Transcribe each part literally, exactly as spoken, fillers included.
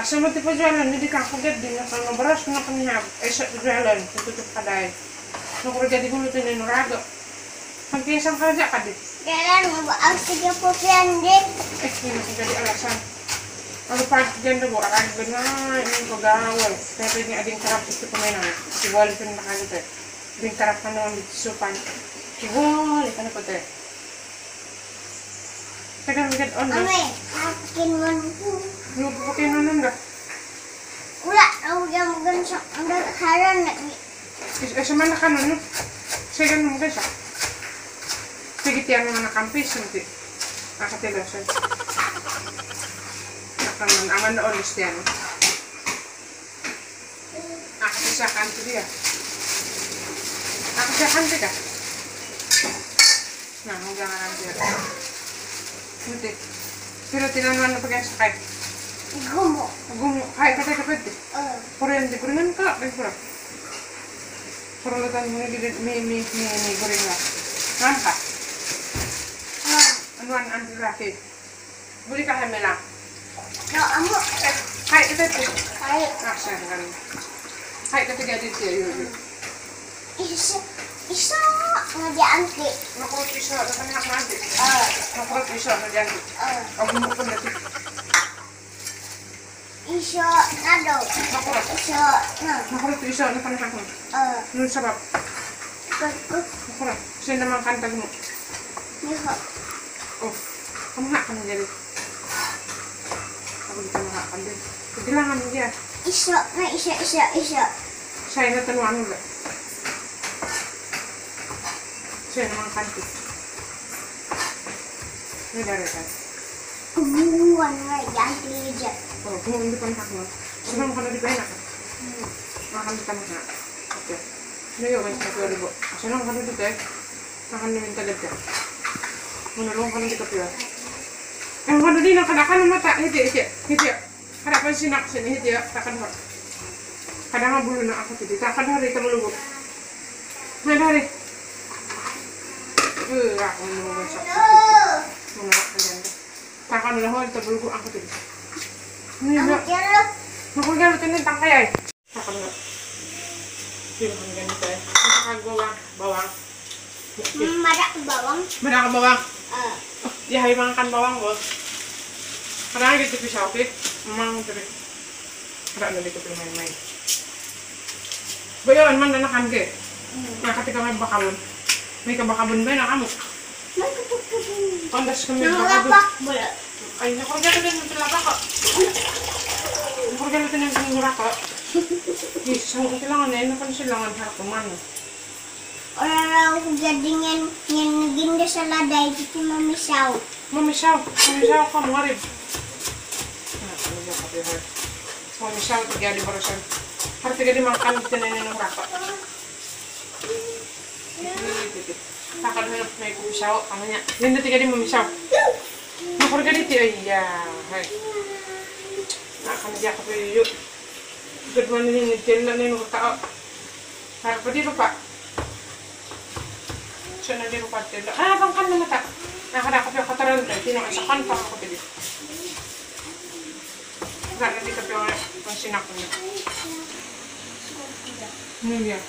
Asa mo tipo jualan, hindi ka kaget din na kang beras na kanya esa jualan, tutup kadai. No ko jadi hulu tinin raga. Pagkiasang kerja ka din. Jalan mau aku tiga puluh deh. Eh, ini masih jadi alasan. Kalau pas janda bu akan benar ini pegawai. Tapi ini ada yang kerap itu pemainan. Si wali pun makan itu. Ada yang kerap kan orang disupan. Si wali kan apa teh? Kadang lihat on. Ame, makin menunggu. Lu pakai nonton dah. Ulah, aku yang mungkin udah haran lagi. Eh, semana kan nonton. Saya kan mungkin sah. Sedikit yang anak kampus nanti. Aku tidak sih. Akan aman olis yan. Aku bisa kanti dia. Aku bisa kanti kah? Nah, mau jangan anjir. Nanti. Pero tinaman na pagyan sakay. Gumo. Gumo. Ay, katay kapit eh. Eh, Puro yan, di gorengan ka. Ay, puro. Puro lutan mo nagigit mi, mi, mi, mi, gorengan. Ngam ka? ah, Anuan, anti laki. Buli ka kami lang. no, amo, Eh, hai, kapit eh. kayak Ah, siya, ganun. Hai, katiga dito yun, yun. isa, isa nggak diangkit. Nakulot iso, nakanyak nanti. Eh, Nakulot iso, nadyan. eh, Ang gumo ko dati. isa nado, Nakulot. isa na, Nakulot iso, nakanyak mo. eh, Nung sarap. kuku, Nakulot. Sino naman kantag mo? niho, Oh, kamaha ka na dyan. Ako di ka maha ka din. Kagilangan mo dyan. isa na, isa, isa, isa. Sa'yo na tanuan mo ba? Sa'yo naman kanti. May dari ka. Kumuhan nga diangkit aja. Oh, kung hindi pa nakak mo. Sunang ka na di ba yun ako? Makan ka na ha. Okay. Ano yun, guys, na tuwa ribo. Sunang ka na dito eh. Makan namin tagad ka. Manulong ka na dito piwa. Ang kano din ang kanakan ng mata. Hiti, hiti, hiti. Harapan sinaksin, hiti, takan mo. Kadang nga bulo na ako titi. Takan hari ka malugo. May hari. Uh, ako malugo sa Manulak ka dyan. Takan na ho, ito malugo ako titi. Ano yun Kamu ba? kira Nakulga natin yung tangkay ay. Takan nga. Sino kang ganito eh. Masakag bawang. Bawang. madak bawang. Mada ka bawang. Eh, Oh, yahay mga kan bawang ko. Karang gitu pisau ke, memang dari. Karang dari itu main-main. Bayawan man na nakan ke. Nah, ketika may bakabon. May kabakabon ba na kamu? may kukukukin. Kondas kami Nang bakabon. lapak bola. Ay, nakurga ko din ng tilapa ko. Nakurga natin ng tinura ko. Yes, ang kailangan na yun, napan silangan harap kuman. Orang gading yang yang ginda sa laday itu mamisaw. Mamisaw, mamisaw ka, mga rib. Ah, ano yung kape har? Mamisaw, tigali barasan. Har tigali makan tinanin ng raka. Takal na may kumisaw, ano niya. Linda tigali mamisaw. Nakurga dito, ay, hay. Nakamidya ka pa yun. Good man din yung tila na yung tao. Har pa dito pa. Siya na dito pa tila. Ah, bang kan na mata. Nakadakap yung kataran tayo. Tinakasakan pa ako pili. Wala na dito yung pang sinako niya. Ano yan?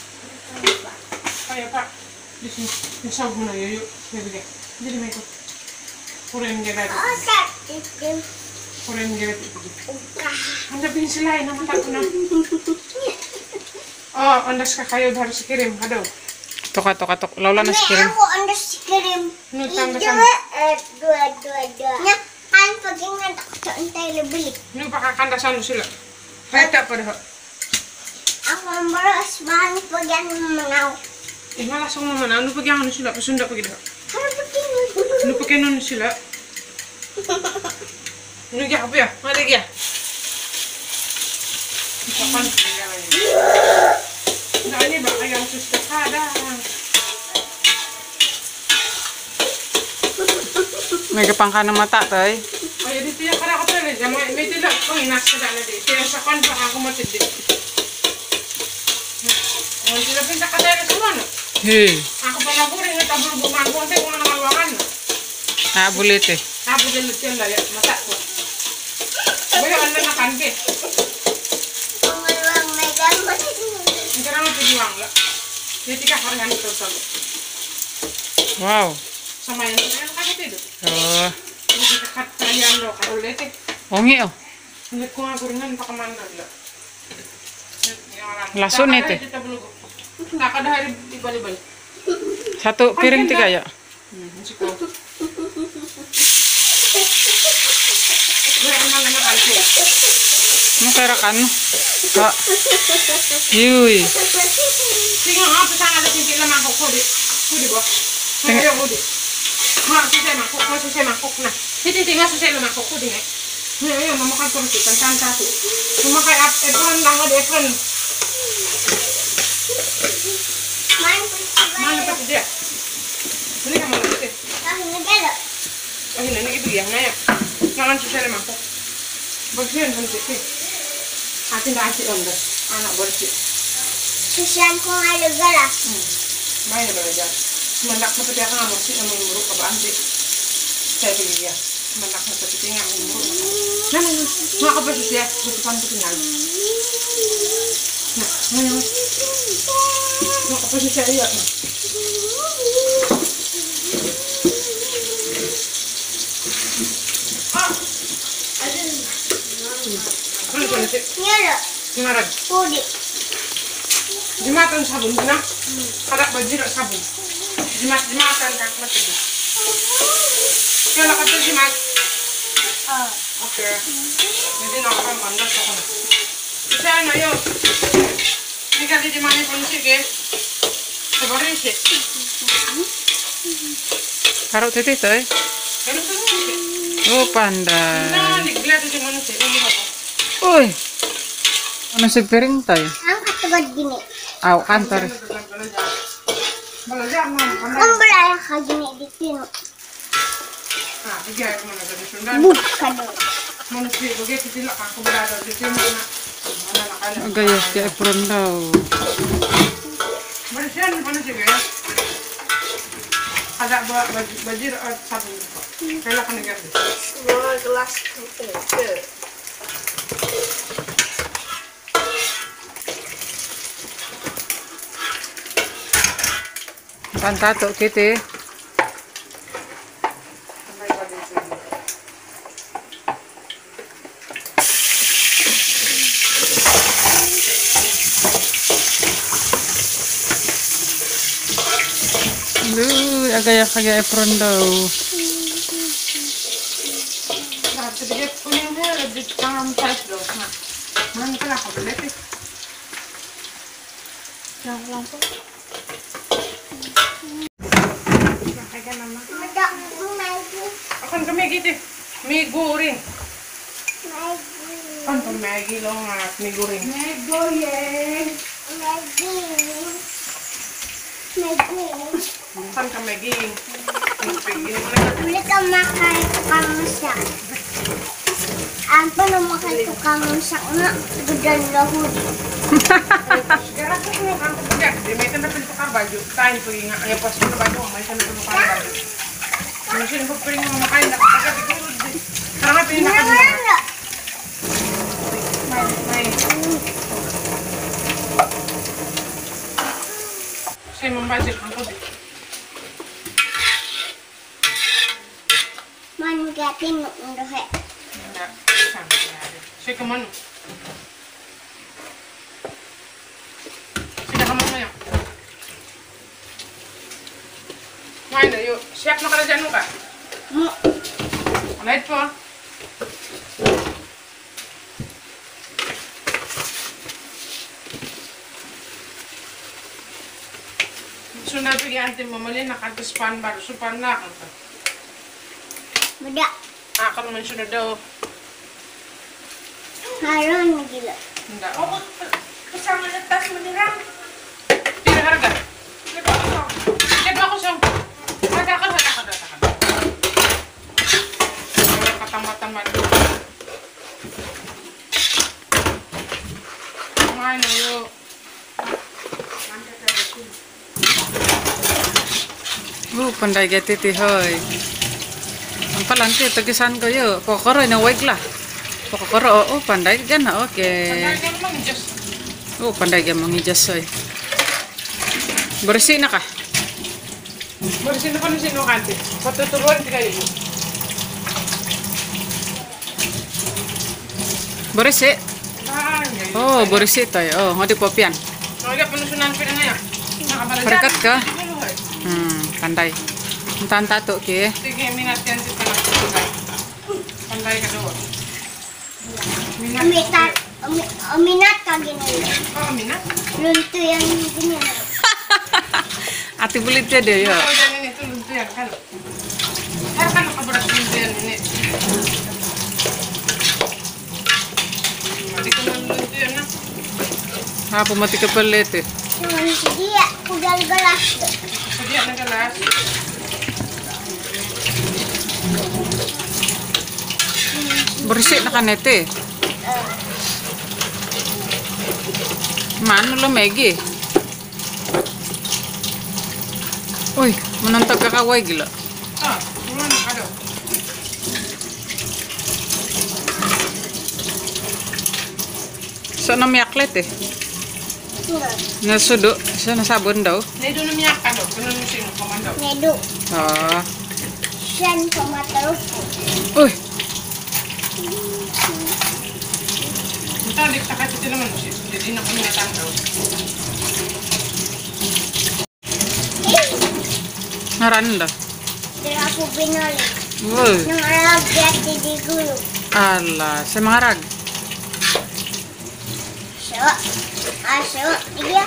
Kaya pa. Dito yung sab mo na yoyo. Bibigay. Hindi naman ito. Purin nga dati. Oh, tak itu. Purin nga dati. Ukah. Ang sabihin sila eh. Namata ko na. Oh, andas ka kayo dahil si Kirim. Hadaw. Toka, toka, toka. Laula na si May Kirim. ako anda si kirim. Ano, tanda sa Dua, eh, dua, dua, dua. Nya, kan pagingan ako sa antay lebih. Ano pa kakandasan sila? Hata pa daw. Ako ang baras bahan pagyan manaw. Eh, malasang naman. Ano pa ano sila? Pasunda pa gila. Ano pagingan? Ano pa kinon sila? Ano kaya ka pa ya? Mali kaya? Isapan. Nani ba kaya ang sustakada? May kapang ka ng mata, tay. Ay, dito yung kara ko talaga. May, may tila. Kung inasa na na dito. Kaya sa kon pa ako matindi. Ay, sila pinta ka tayo sa ano? Hey. Ako pa naburin. Natabul buman ko. Antay ko na nangalwangan. Nabulit eh. Ako din yung laya. Mata ko. Bayo, ano na kanke? lang lah. Jadi tiga hari yang itu selalu. Wow. Sama yang itu yang kaget itu. Oh. Ini dekat kalian loh kalau lihat eh. Wangi oh. Ini kurang kuringan pakai mana lah. Langsung itu. Tak ada hari di bali-bali. Satu piring tiga ya. Hmm, masih kuat. Gue emang enak aja. Mau kira kan? Kak. Yui. Tinggal apa sana ada tinggi lemah kok kodi. Kodi boh. Tinggal kodi. Mak susah mangkok, mak susah mangkok nah. Jadi tinggal susah lemah kok kodi nih. Nih, ayo mama kan terus kan satu. Cuma kayak apron tangga di apron. Mana pasti dia? Ini kamu lihat. Ah, ini ada. Oh ini ini itu yang nanya. Jangan susah lemah kok. Bersihin nanti sih. Hati nggak asik om deh. Anak bersih. Susian ko nga lugar ah. Hmm. Main belajar. Semendak seperti apa nggak bersih sama buruk ke banti. Saya pilih ya. Semendak seperti nggak buruk. Nah, nggak apa sih ya? Bukan ketinggal. Nah, mana? Nggak apa sih saya lihat. Ah, ada. Mana tuh nasi? Ini ada. Gimana? Kodi. Jumatan sabun na. Kada bajiro sabun. Jimat jumatan kak mati. Kaya kata jimat. Ah. Oke. Jadi nak orang pandas ako na. Isa na yo. Ini kali di mana pun sih ke? Sebarin sih. Taruh titik tuh. Kalau tu sih. Oh pandai. Nah, diglet di mana sih? Ini apa? Uy. Ano si piring tayo? Ang katugad gini. Aw, kantor. Belajar mah. Ang balaya ka gini dito. Ah, tiga yang mana tadi Sunda? Bukan do. Manusia begitu tidak aku berada di sini mana? Mana nak ada? Gayas si apron daw. Manusia ni mana sih guys? Ada baju baju sabun. Kalau kan negara. Semua gelas itu. Pantato kiti. Lu agak agak apron daw. Nah, sedikit kuningnya lebih tangan size dong. Nah, mana kan aku beli sih? Yang langsung. Kaya nama. Ada Maggi. Akan ke Maggi deh. Mie goreng. Maggi. Kan ke Maggi loh ngat mie goreng. Mie goreng. Maggi. Maggi. Kan ke Maggi. Maggi mana? Beli ka makan tukang masak. Apa na makan tukang masak na? Gudan lahud. Sekarang aku mau kan kerja. Dia mereka dapat tukar baju. Tain pergi nggak? Ya pas kita baju mereka dapat tukar baju. Mungkin aku pergi mau makan nggak? Agak dikurut deh. Karena pergi makan Wala na. main main. Saya membajak aku deh. Man gatin no ndohe. Enggak, sampai ada. Saya kemana? Sudah kemana ya? Main deh yuk. Siap nak kerjaan lu kak? Mo. Lihat po. Sunod pergi anti mamali nakatispan baru supan na kan. Beda. Akan mensunod daw. Haron na gila. Enggak. Oh, kasama na tas manirang. Tidak harga. Lihat aku song. Katakan katakan katakan. Kata-kata madu. Main yuk. Oh pandai gati ti hoy. Ang palanti tagisan ko yo. Kokoro na wig lah. Kokoro oh pandai gan oke. Pandai kan mang just. Oh pandai gan mangijas hoy. Bersih na ka? Bersih na pa ng sinukante. Patuturuan ka kayo. Bersih. Ah, yan. Oh, bersih tayo. Oh, ngodi popian. Nagaya penusunan pa na nga yan. Nakabalajan. Berkat ka? Ano ay? Hmm, pandai. Entan tato ki. Sige, minat yan si Tanak. Pandai ka doon. Minat. Umitat, umi, uminat ka ginilo. Oh, minat. Lunto yan ginilo. Ati bulit ya deh ya. Kalau jangan itu luntu yan kan. Kaya kan nakaberat luntu yan ini. Mati ko ng luntu yan na. Apa mati kepelit eh. Naman si dia, kugal galas. Kaya nagalas. Bersih na kanete. Mano lo Maggie? Uy, menonton kakaway gila. Ah, gimana kado? So namiyaklet eh. Enggak, Nasudo, so nasabon daw. Nedo na miyak kado. Kuno mo sino komando. nedu. Oh. Siyan pamataw. Uy, Entah di tak kasi naman mo siya. Jadi na kami natanggaw. Eh, ngaran daw. dari aku binali. Uy, Nang arab jati di gulu. ala, sa mga rag. So, aso, iya.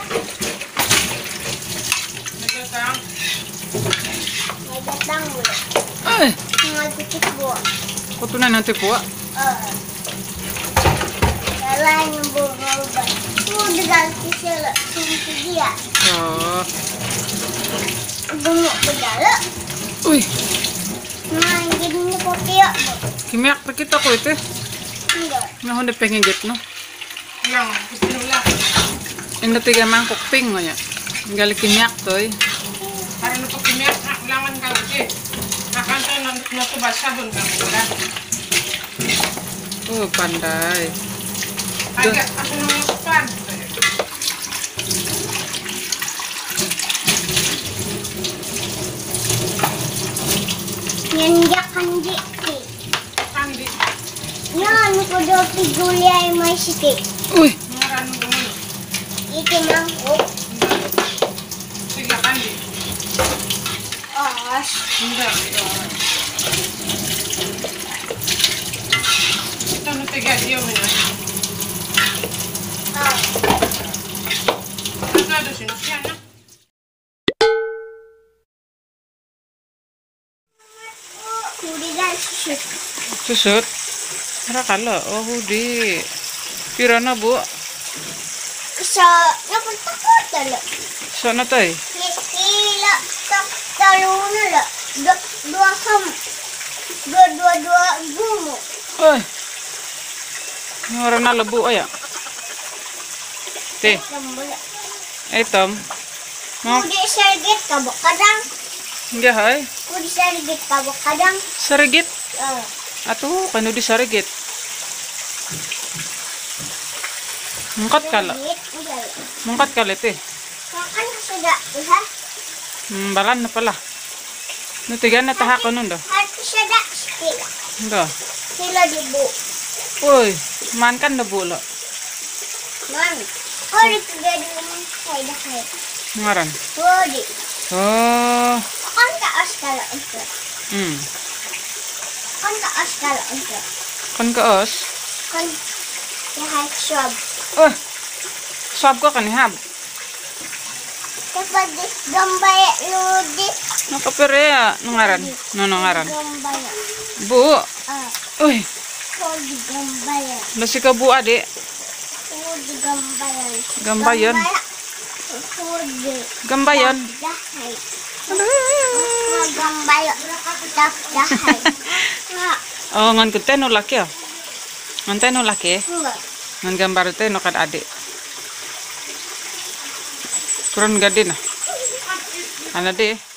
Nagatang. May datang gulu. Uy, Mga kutik buwa. kutunan nanti po. Oh. Salah yung buwa-buwa. Sudah sila sumpi dia. Oh. Bumuk bedala. Uy, Nah, jadi ni kopi ya. kimiyak pa kita ko ito. Enggak. Nga hindi pengen get no. Yang gusto nila. Endo tiga mangkok ping nga. Gali kimiyak to eh. Para na pag kumiyak, ulangan ka ulit. Nakanta na natubas sabon ka mula. Oh, pandai. Kaya ako nang yukupan. Nandiyak kandi. Kandi. Yan, ko daw piguli ay may sikit. Uy, Ngaran mo naman. Ikinangkok. Sige, kandi. Os. Hindi. Ito na tiga diyo mo na. Oh. Ano na sinusiya na? Hudi dan susut. susut. Ara kala, oh hudi. Pira na bu. So, napunta ko talo. Sana tay. Kila tak talo na la. Dua, dua kam. Dua, dua, dua gumo. Uy. Nga na labu aya. Te, Kambula. ay tom. Mo, Hudi sergit kabok kadang. hindi hay. Hudi sergit kabok kadang. Sarigit. Oh. Ato, kano di sarigit. Mungkat kala. Sergit, ugal. Mungkat kala te. Makan sudah, ha? Hmm, balan na pala. Nutigan na taha ko nun do. Harus sudah sila. Do. Sila dibu. Uy, man kan na bula. Man, kau jadi saya dah saya. Ngaran. Hudi. Oh. Kan tak askala untuk. Hmm. Kan tak askala untuk. Kan ka os. Kan ya shop. Oh. Swab ko kanihab. Dapat di gambay ludi. Nakapere ya. Nungaran. No, nungaran. Gambay. Bu. Ah, Uy, kau di gambay. lasi ka bu ade. Kau di gambay. Gambayan. Hudi. Gambayan. Dahay. Ah, gambay. Dah dahay. Ah, Oh, ngan kute no laki ya. Ngan te no laki. enggak. Ngan gambar te no kad ade. Kurang gade na. Ana de.